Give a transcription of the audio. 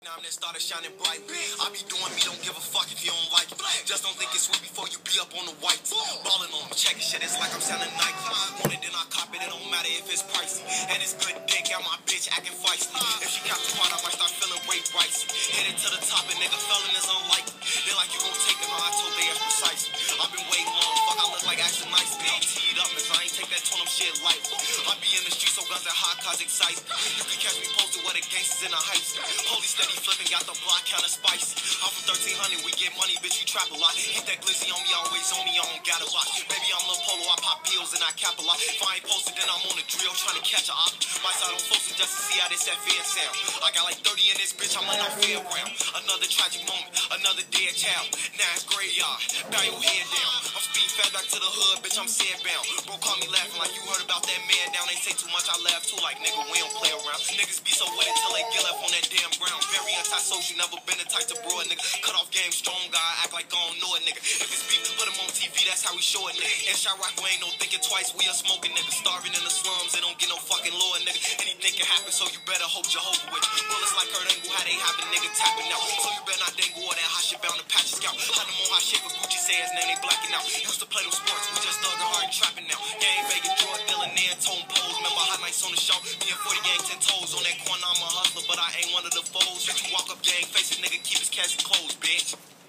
Now I'm then started shining bright. I be doing me, don't give a fuck if you don't like it. Just don't think it's sweet before you be up on the whites. Ballin' on them, checking shit, it's like I'm selling Nike. Want it, then I cop it, it don't matter if it's pricey. And it's good dick, got my bitch acting feisty. If she got too hard, I might start feeling way pricey. Headed to the top, and nigga felon is unlikely. They like you gon' take it, how I told they as precise. I've been waiting long, fuck, I look like action nice. They ain't teed up, cause I ain't take that tone of shit light. I be in the street, so guns that hot cause excite. You can catch me posted where the gangsters in the heights. Holy steady flipping, got the block kinda spicy. I'm from 1300, we get money, bitch, we trap a lot. Hit that glizzy on me, always on me, I don't got a lot. Baby, I'm Lil Polo, I pop pills and I cap a lot. If I ain't posted, then I'm on the drill trying to catch a op. My side on posted just to see how this FN sound. I got like 30 in this bitch, I'm letting off fair round. Another tragic moment, another dead child. Now it's graveyard, bow your head down. I'm speeding fast back to the hood, bitch, I'm sad bound. Bro, call me laughing like you heard about that man down. They say too much, I laugh too, like nigga, we don't play around. Niggas be so with it till they get left on that damn ground. Very anti-social, never been the type to bro a nigga. Cut off game strong, guy, act like I don't know a nigga. If it's beef, put him on TV, that's how we show it, nigga. And shot rock, we ain't no thinking twice, we a smoking nigga. Starving in the slums, they don't get no fucking lower, nigga. Anything can happen, so you better hope Jehovah with you. Bullets like her, dangle, how they have a nigga tapping out. So you better not dangle all that hot shit bound to patch your scalp. Had them on hot shit for Gucci, say his name, they blacking out. Used to play those sports, we just thugging hard and trapping now. Gang banging, drug dealing, there, tone pose. Remember hot nights on the show, me and 40 gang 10 toes. On that corner, I'm a hustler, but I ain't one of the foes. Bitch, you walk up gang, face a nigga, keep his cash closed, bitch.